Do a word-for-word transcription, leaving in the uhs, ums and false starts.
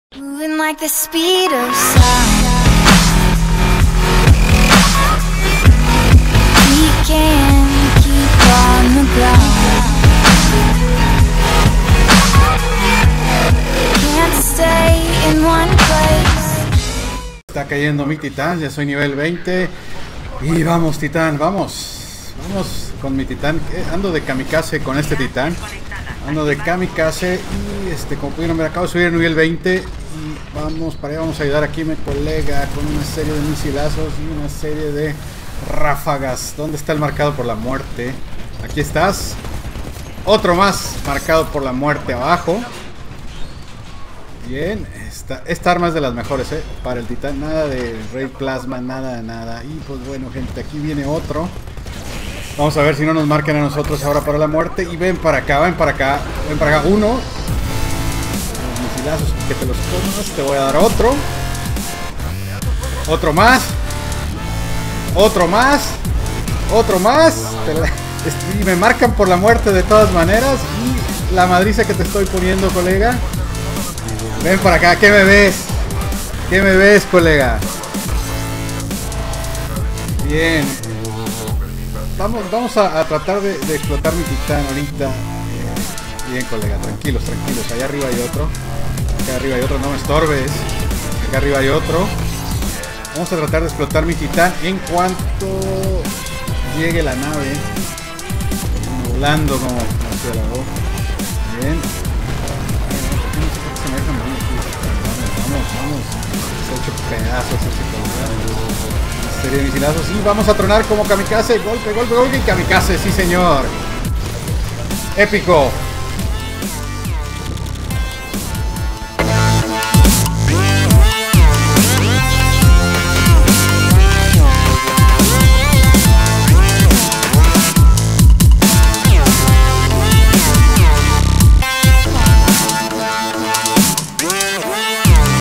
Moving like the speed of sound. We can keep on the ground. Can't stay in one place. Está cayendo mi titán, ya soy nivel veinte. Y vamos, titán, vamos. Vamos con mi titán. Ando de kamikaze con este titán. Ando de kamikaze y este, como pudieron ver, acabo de subir a nivel veinte. Y vamos para allá, vamos a ayudar aquí a mi colega con una serie de misilazos y una serie de ráfagas. ¿Dónde está el marcado por la muerte? Aquí estás. Otro más marcado por la muerte abajo. Bien, esta, esta arma es de las mejores, ¿eh? Para el titán, nada de Ray Plasma, nada, nada. Y pues bueno, gente, aquí viene otro. Vamos a ver si no nos marcan a nosotros ahora para la muerte. Y ven para acá, ven para acá, ven para acá. Uno. Los misilazos que te los comas. Te voy a dar otro. Otro más. Otro más. Otro más. Te la, y me marcan por la muerte de todas maneras. Y la madriza que te estoy poniendo, colega. Ven para acá, ¿qué me ves? ¿Qué me ves, colega? Bien. Vamos, vamos a, a tratar de, de explotar mi titán ahorita. Bien, colega, tranquilos, tranquilos. Allá arriba hay otro. Acá arriba hay otro, no me estorbes. Acá arriba hay otro. Vamos a tratar de explotar mi titán en cuanto llegue la nave. Volando como murciélago. Bien. Vamos, vamos. Se ha hecho pedazos ese colega. Una serie de misilazos. Y vamos a tronar como kamikaze. Golpe, golpe, golpe y kamikaze. Sí, señor. Épico.